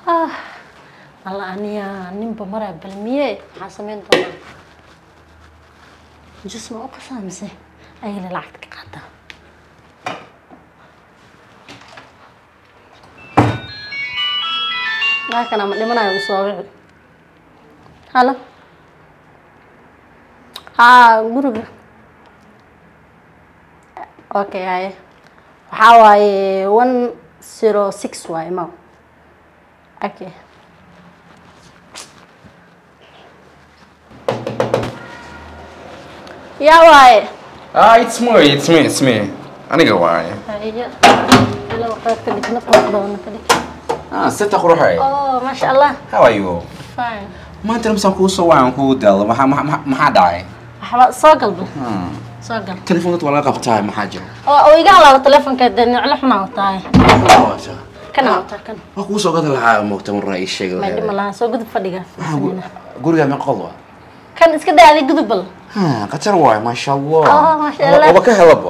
الله أني نبى مرة بالمية حاسمين طبعا جسمه أقسم زين أي للعتك قاعدة لكن أنا لمنا يوصل هلا قرب أوكي هاي حواي 106 واي ما أوكي يا واي it's me. أنا قواي. هيا لو قلت لك نقرأ دون كذي. ستة روحي. ما شاء الله. How are you? Fine. ما أنت لمسان كوسا وعن كودل ما حد داعي. حبا صاقل صاقل. تليفونك ولا قبتاي ما حاجة. ويقال على التليفون كده نعلحنا وطاي. كنا كنا. كوسا قد العا مؤتمر رئيس شغل. ما يدري ملا سو قد فديقة. قولي من قلوة. كان إسكده هذه قدبل. قتر واي ما شاء الله. ما شاء الله. وبكه هلبا.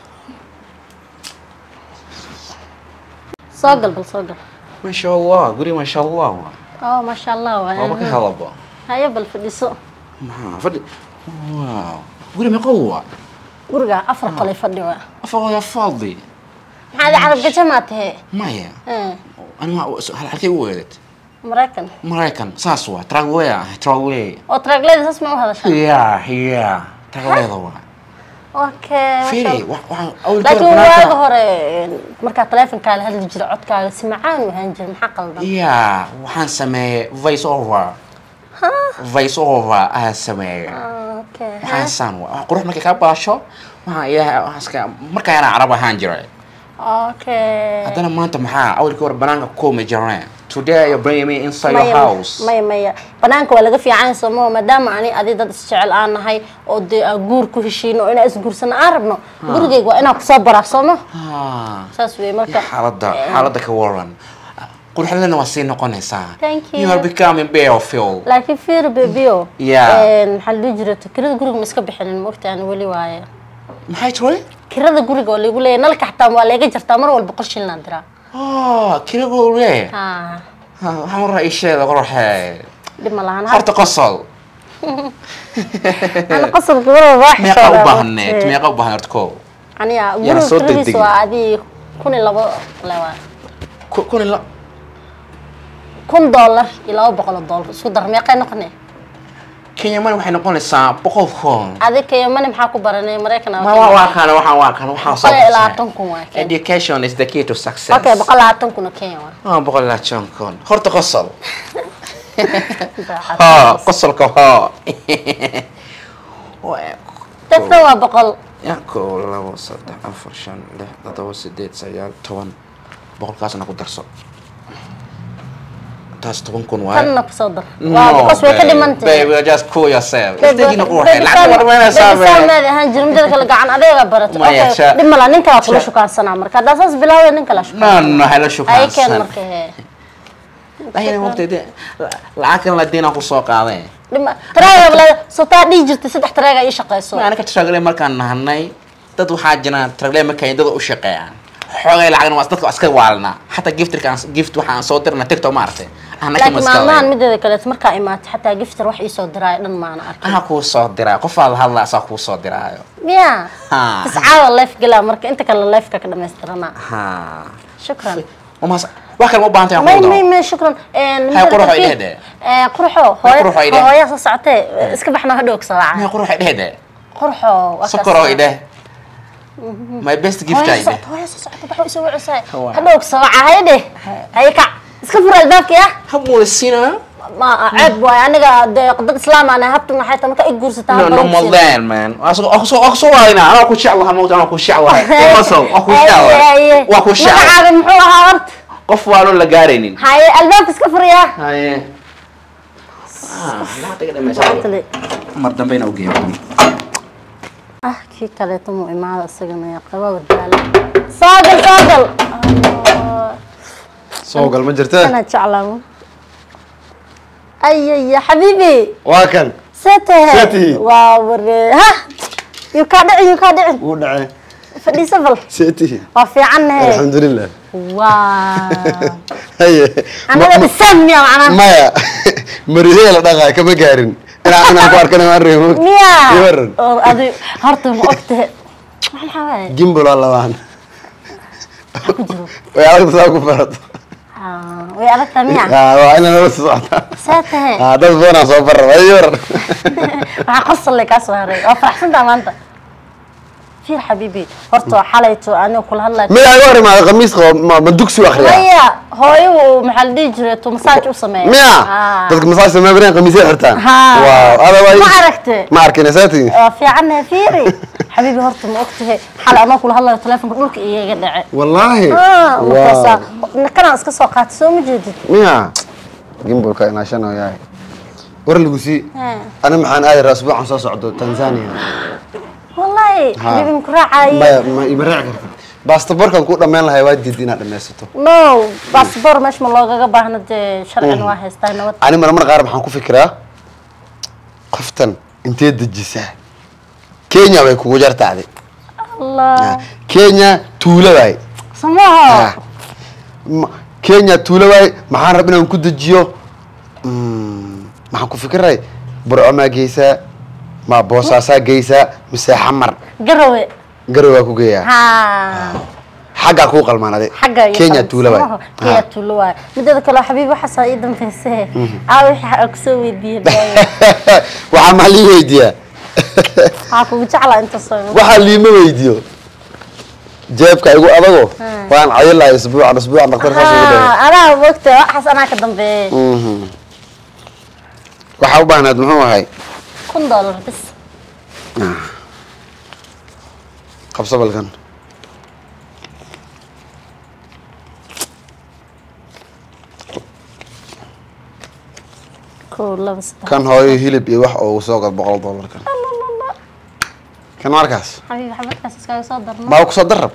صاقل صاقل. ما شاء الله قولي ما شاء الله. ما شاء الله. وبكه هلبا. هيا بالفدي سو. فدي. واو. قولي من قلوة. ورجع أفرق لي فدي وا. أفرق يا فاضي. هذا عرب جماعته. ما هي. أنا ما هل حكي ولد. مريكان ساسوا تراغلي تراغلي اسمه هذا الشيء هي تراغلي ضوا اوكي فيري لكن واغ هore marka telefonka la hadli jiray codkaaga simcaan waxaan jiray maxaa qaldan waxaan sameeyay voice over sameeyay okay waxaan san qurux markay ka baasho waxaan marka yana arab ahaan jiray okay hadana maanta maxaa awlkii war banaanka ku ma jirnaa today you bring me inside your house maya banaanka waa laga fiican soo maadaama ani dad isjecel aan nahay oo guur ku heshiino ina is guursana aan rabno gurigeyga waa ina ku soo baraarsano saas weey marka xaaladda ka waran qurxadana waa sii noqonaysaa you are becoming beautiful laakiin fiir baby maxal dijirto kirada guriga ma iska bixinin waqtigan wali waaye maxay tahay kirada guriga oo lagu leeyahay nalka xataa waa laga jartaa mar walba qorsheelna diraa kirada guriga waxaan raayisheeda qorxay dhima lahan horta qosol ana qosol guriga wax meeqa u baahneed meeqa u baahneed ko aniga guriga waa adii kun labo leewa $1,000 ila $200 isku dar meeqa noqonay Kenya money waxay noqonaysaa $100 adi Kenya money maxaa ku baranay Mareykan waxaan soo education is the key to success okay $120 Kenya $120 horta qosol qosolka dadka waa boqol ko 2 3 4 5 6 7 8 boqolkaasna ku darso taas 10 kun waa tan nafsada waa qos way ka dhimantay baby just cool yourself isdagina qurxay lacag warmayna saabay saamada han jirmada kala gacan adeega barato okay dhimala ninka waa kula shukaansanaa marka daasas bilaaway ninka la shukaan hala shukaan ay keen marka ayna waqtiga lacag la diina ku soo qaaday dhima taraaga la soo taa dhijirta saddex taraaga ay shaqeyso ana ka tashagale markaan nahanay dad waxa jiraan taraagle markay dad u shaqeeyaan xoogay lacagna waa dadka iska waalna hatta gift waxaan soo dirna TikTok maartay ana kama iska ma midada kale marka imaatay hatta giftar wax ii soo diray dhan maana arkay ana ku soo diray qof aad hadla asaa ku soo diraayo miya tiscaada life gala marka inta kale life ka dhameystirana shukran wax kale ma baantay ما شكرا هاي قروح يدهده قروحو هويا soo socotay iska baxna hadhoog saaca ما قروح يدهده قروحو سكرو يده my best gift ayde هويا soo socotay baxo soo wacay hadhoog saaca hayde hay ka iska fur albaabka ya hamuusina ما عيب واي aniga dad islaam ana habtu maxay tan marka ay guursataan no modern man aso waayna ana ku jeclahay mood ana ku jeclahay qosol aku jeclahay wa ku jeclahay muxuu ahaa horta qof waalo la gaareenin haye albaabka iska furiya haye la taga dhameysay mar dambeena u geeyo kii kale tumo imaada isagana ya qaba wadaal soogal ma jirtaa ana jeclaamo أي يا حبيبي واكن سته واو ها يكادع ودعي فدي سفل سيتي وفي عنه الحمد لله واو هي أنا بسمي معنا مايا مريضة لا دقا كما قارن أنا أقول كنا مريض ميا يورن هذا هرتم وقته ما حوالي جيمبل والله وان ويعرف ساكو فرط ويعرفها ميا وأنا نفس صعد ساته ده زونا صبر ويورن وحقص لك أسواري وفرحت ما أنت في حبيبي هرتو حليتو أنا وكل هلا ما يوري مع القميص ما دوكسي واخريا هيا هاي محل ديجرت ومساج وسمي ميا dadka masaaj samee bareen qamiisyo xirtaan waaw ada way ma aragtay ma arkin saati في عنا فيري حبيبي هرتو ما وقتها حل أنا كل هلا تلفون بقولك إيه قدعي wallahi وكذا كان أسكت سوقات سو مجدد miya gimbolka ina shano yahay war lagu si ana maxaan aad rasbuucan soo socdo Tanzania والله حبيبي مكراعي ما يبرع karta baastaborkan ku dhameyn lahay waa diidina dhameysato no باسبور مش ملوغا باهنا شرعا واحد نوت ani mar qaar waxaan ku fikiraa qoftan intee dajisaa Kenya way kugu jartaaday الله Kenya tuula way سموها Kenya tuula way maxaan rabaa inaan ku dajiyo maxaan ku fikiray burco ma geysa ma boosaasa geysa mise xamar قروي garowa ku geeyaa ها xagga ku qalmaanade Kenya tuula way Kenya tuula way midda kale xabiibi waxa saayidan fiisay waxa ku soo weydiiyay waxa ma lii weydiiyaa ku jeclaa inta soo waxa lii ma weydiiyo jeebka igu adago waan cayilaa isbuucan dhaqtar saas ugu dhaw ana waqti waxa sana ka dambeeyay waxa u baahnaad muxuu ahay $1 bas qabso balkan كل بس kan hooyo hilib iyo wax oo soo gal $100 kan markaas حبيبي حبيبك اسكا صدرنا ما ku soo darab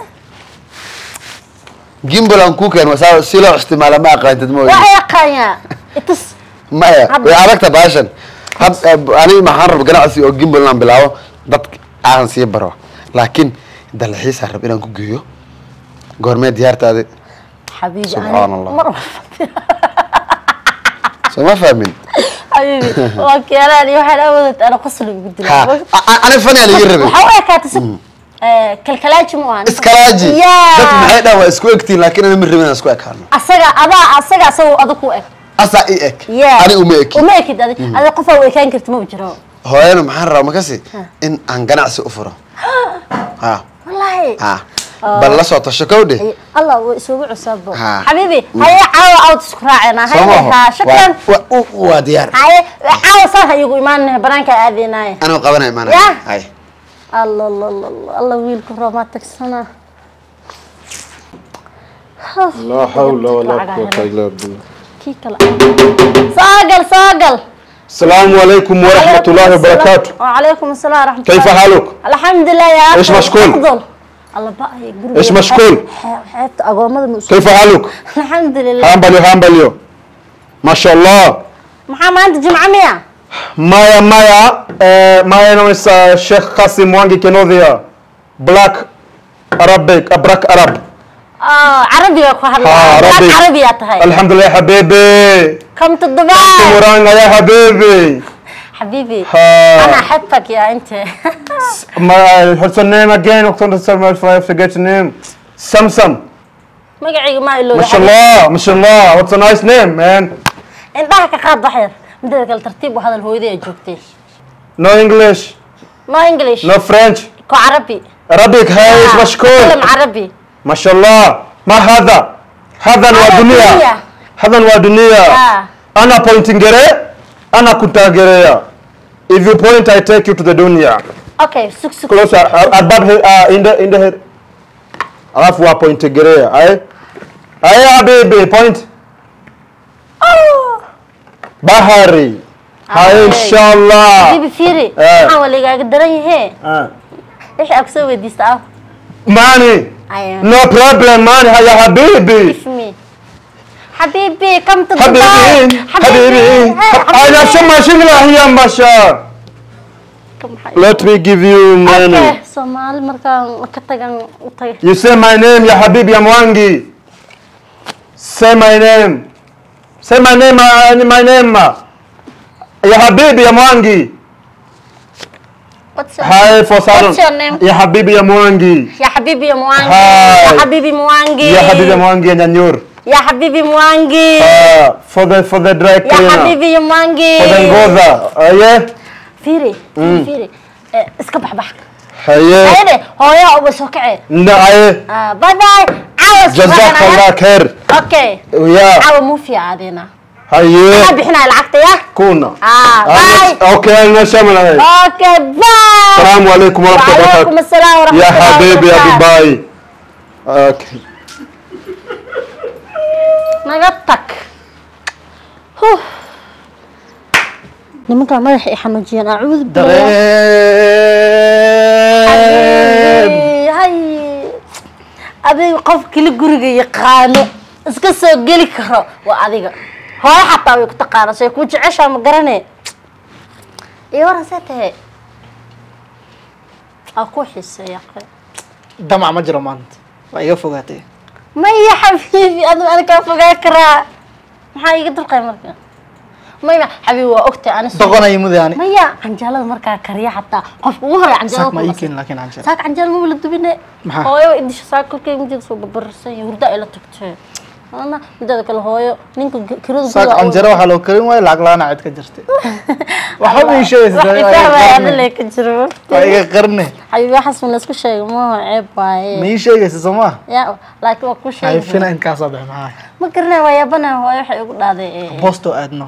gimbalan ku keen wasaa si loo isticmaalo ma aqaantid mooyee waxa qaya itis maya way aragta baashan hab ani maxaan rab ganacsi oo gimbalan bilaabo dad aan sii baro laakiin dalxiis rab inaan ku geeyo goormeed diyaartaade حبيبي سبحان الله. مرة ما فاهمين حبيبي اوكي انا waxaan awoodad ana qosl ugu dilaa ana fani ali yirbe waxa ka tasab kalkalaaji mu aan iskalaaji dad maxay dhawa isku egtiin laakiin ana min rabina isku ekaano asaga adu ku eg asa i eg ani uma eg ada qof oo ekaan kartimo jiro hooyana maxaan rabaa makasi in aan ganacsi u furo ha wallahi ha bal la soo tasho kowde الله ويسوي عصابه حبيبي هاي عاو عاود سكراعنا هاي شكرا وديار هاي عاو صار يقول إيمان برانك أذيناي أنا قبنا إيمان هاي الله الله الله الله ويل كراماتك سنة لا حول ولا قوة إلا بالله كيك لا صاقل السلام عليكم ورحمة الله وبركاته وعليكم السلام ورحمة الله كيف حالك؟ الحمد لله يا أخي إيش مشكول؟ الله بقى يقول إيش مشكول؟ حياتي أقوم كيف حالك؟ الحمد لله هامبليو ما شاء الله محمد أنت جمعة مية مايا نويس الشيخ قاسم وانجي كنوذيا بلاك أبراك عرب عربي عربي الحمد لله يا حبيبي كم تدبي مورانا يا حبيبي أنا أحبك يا أنت what's your name again? I forget your name. Samsam. ما شاء الله. What's a nice name, man? أنت كقاد ضحير. مدرك الترتيب وهذا الهوية جوكتي. No English. No English. No French. كعربي. Arabic هاي إيش مشكول؟ كلام عربي. ما شاء الله. ما هذا؟ هذا ودنيا. هذا ودنيا. أنا pointing أنا كنت If you point, I take you to the dunya. Okay, suk. Closer, above here, in the head. Alafu wa point gerea, Aya baby, point. Oh. Bahari. Inshallah. Bibi Firi. حاول يقدرني هي. إيش أكسوي دي ساعة؟ Money. No problem, money. يا حبيبي. اسمي. حبيبي كم تدبي حبيبي أنا شو ما شغله هي ماشا. Let me give you money. Somali markaan ka tagan u tagay. You say my name يا حبيبي يا موانجي. Say my name. Say my name my name. يا حبيبي يا موانجي. What's your Hi for salon. What's your name? يا حبيبي يا موانجي. يا حبيبي يا موانجي. Hi. يا حبيبي موانجي. يا حبيبي يا موانجي يا نيور. يا حبيبي موانجي. For the dry يا cleaner. حبيبي يا موانجي. For the ngoza. Yeah. فيري فيري اسكب بحبح. هيا. هيدي هو يا أبو سكعي. لا هيا. باي باي. عاوز. جزاك الله خير. أوكي. ويا. عاوز مو في عادينا. هيا. أبي إحنا العقد يا. كونا. باي. اوكي انا شامل هاي. أوكي باي. السلام عليكم ورحمة الله وبركاته. وعليكم السلام ورحمة الله يا وبركاته. حبيبي يا ابي باي. اوكي. نقطك. nimanka madaxa ay xanuujiyeen acuud hay adiga qof kale guriga yaqaano iska soo geli karo waa adiga hooyo xataa way ku taqaana say ku jeceshaa ma garanay iyo waran saatay aku xiiseeyaa damac ma jiro maanta waa iga fogaatay maya xabiibi ana ka fogaa karaa maxaa iga dulqay markaa maya xabiibi waa ogtay ana doqonay mudane maya canjalada markaa kariya xataa qofka ugu hore canjalada ma iikin laakiin canjal saak canjal ma la dubine Maxaa? hooyo idisha saak kolkay mujid soo babarsan hurda ila tagtay ana midada kale hooyo ninka kirada saak canjaro waxa loo karin way lacag laana cid ka jirtay waxa uu sheegay waxay leey ka jiro waa iga qarne xabiibi xasan isku sheegay ma ceeb waaye ma ii sheegaysa Soomaa ya laakiin waa ku ay sheegay fina in ka soo baxay maxaa ma garanay waa yaabana hooyo waxay ugu dhaaday bosto aadno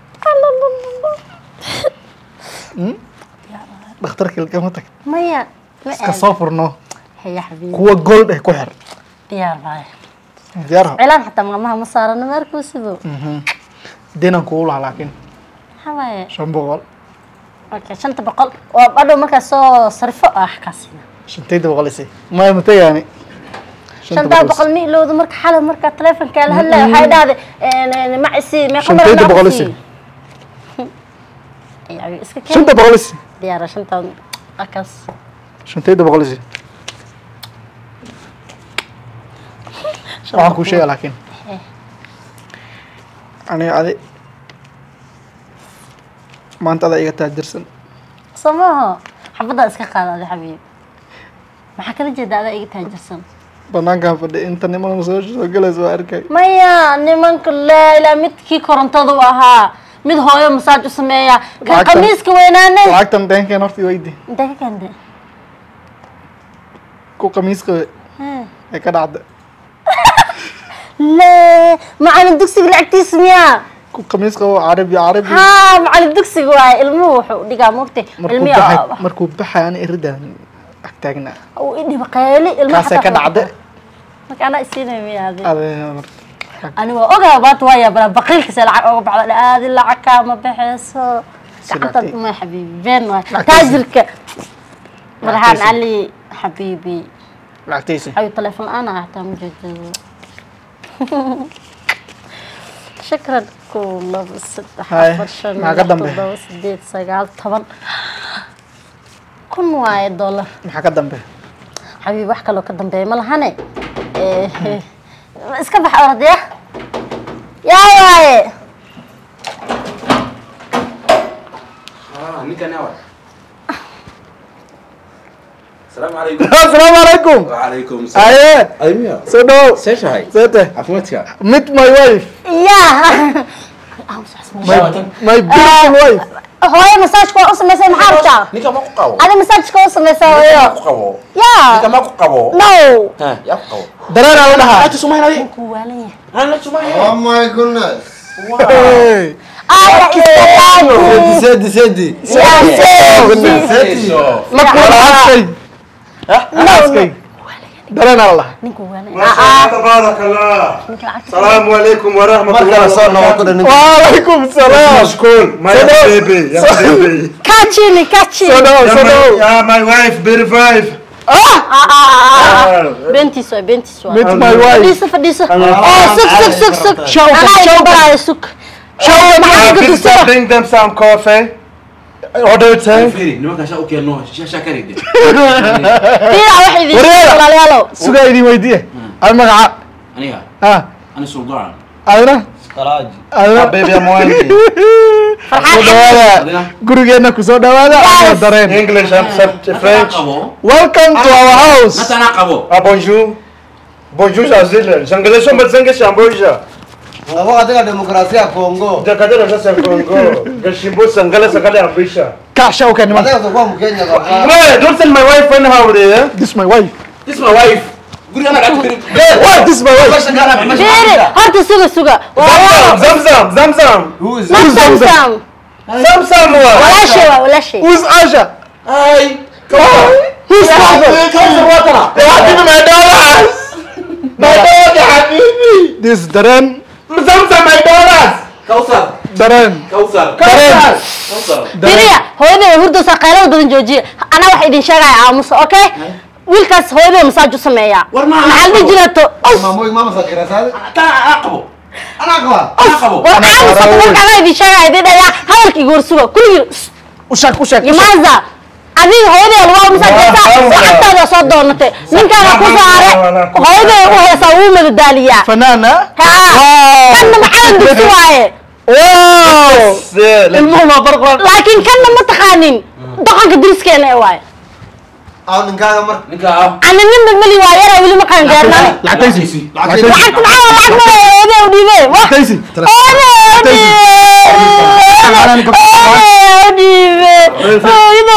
dhakhtarkii lagama tag maya iska soo furno haya xabiibi kuwa gold eh ku xir diyaar baa diyaar cilaan xataa maamaha ma saarana markuu sidoo dinan ku laha laakiin hawaye 500 okay 500 oo badho marka soo sarfo kaasina 500 isi ma mutayani 500 mi loodo marka xalay marka telefonka la hadlay waxay dhahday ma isi ma qamar 500 isi ay iska keen 500 isi diyaar 500 akas 500 isi waxaan ku sheegay laakiin adi maanta ada iga taajirsan samaha xabada iska qaadaday xabiib maxaa kala jeedaa iga taajirsan banaankan fadhi inta niman soo galayso waa arkay maya nimanka laa ilaa midkii korontada u ahaa mid hooyo masaaj u sameeya kan qamiiska weynaanay lacagtan deenkeen horta weydi inta ka keenday ku qamiiska ay ka dhacday لا معلم دكسي لعبتيس ميا ku qamiiska oo carabi ها معلم دكسي واي المو وحو دقا موقتي الميا markuu baxayaan iridan agtaagna او اني بقالي المو kaasay ka dhacday marka ana isiinay miya hadi adee ani waa ogaa baad waaya baqilka lacag uga baxda aad lacag ka ma baxayso gacanta ma xabiibi been waay taajirka marhaan ali xabiibi lacagtaysi ay telefoon ana hataa mujeedo شكرا كل الستة حفرشن ما قدم به سديد سجال طبعا كن وايد دولار ما قدم به حبيبي بحكي لو قدم به ملهاني اسكبح أرض يا واي السلام عليكم. السلام عليكم. وعليكم السلام. أيه. سدو. سيش هاي. سيته. عفوتك. Meet my wife. يا. My beautiful wife. هو مساج كوا أصلا مساج محارجة. نيكا ما قاو. أنا مساج كوا أصلا مساج. ما قاو. يا. نيكا ما قاو. No. ها يا قاو. درنا ولا أنت سمعنا ليه؟ كوالي. أنا سمعنا. Oh my goodness. سدي ما كل شيء ها درنا والله تبارك الله. السلام عليكم ورحمة الله وبركاته. وعليكم السلام. مشكور. My baby. يا baby. كاتشيني يا my wife بريفايف. بنتي سوا Meet my wife. فديسة سك شو أنا يبغى سك شو Bring them some coffee. What do you say? فيري نمك عشان أوكي نو شاكر يدي fiira wax idin walaalayaalow sugaa idin weydiiye ay magaca أنا أنا سلطان adna Karaji. adna Baby, I'm one. soo dhawaada gurigeena ku soo dhawaada ama dareen English and French. welcome to our house متى نقبو Ah, bonjour. Bonjour, Jazil. J'angale son médecin que Chamboja. Ngabo katika demokrasia ya Kongo. Jakadera sasa Congo. Gashimbo sangale sakale ambisha. kaasha uka niman Nataka kuwa Mkenya baba. Hey, don't send my wife and how there. this my wife This is my wife قولي أنا قاعد تدري what this my wife fiiri horta suga Zamzam. Who is samsam Zamzam wa. walaashay waa walaashay who's Asha هاي who's father كوثر وطنة Give me my dollars. My dollars, habibi. this dareen Zamzam, my dollars. كوثر dareen كوثر Dollars. كوثر fiiriya hooyaday hurdo saqaylada badan joojiye ana wax idin sheegaya aamuso okay wiilkaas hooyaday masaaj u sameeyaa War ma- maxaa la jirato mama sakira sada? أقبو Ana kwa. أقبو war aamuso markaa idin sheegaya idin dhaya hadalkii goorsuga kulligii ushak yimaada adiga hooyaday lagu masaajaysa lacagtaada soo doonatay ninkaaga ku saare hooyaday u heesaa wuu madadaaliyaa fanaana kanna maxaa dugsi waaye ilmuhu ma barqan laakiin kanna ma taqaanin dhaqanka diriskeena ee waaye Aw ninkaaga mar. نكا ana ninba mali waa yara weli ma qaan gaarnaan lacagtaysi lacagta maxaa lacag ma hooyaday u dhiibee lacagtaysi hooyaday u dhiibee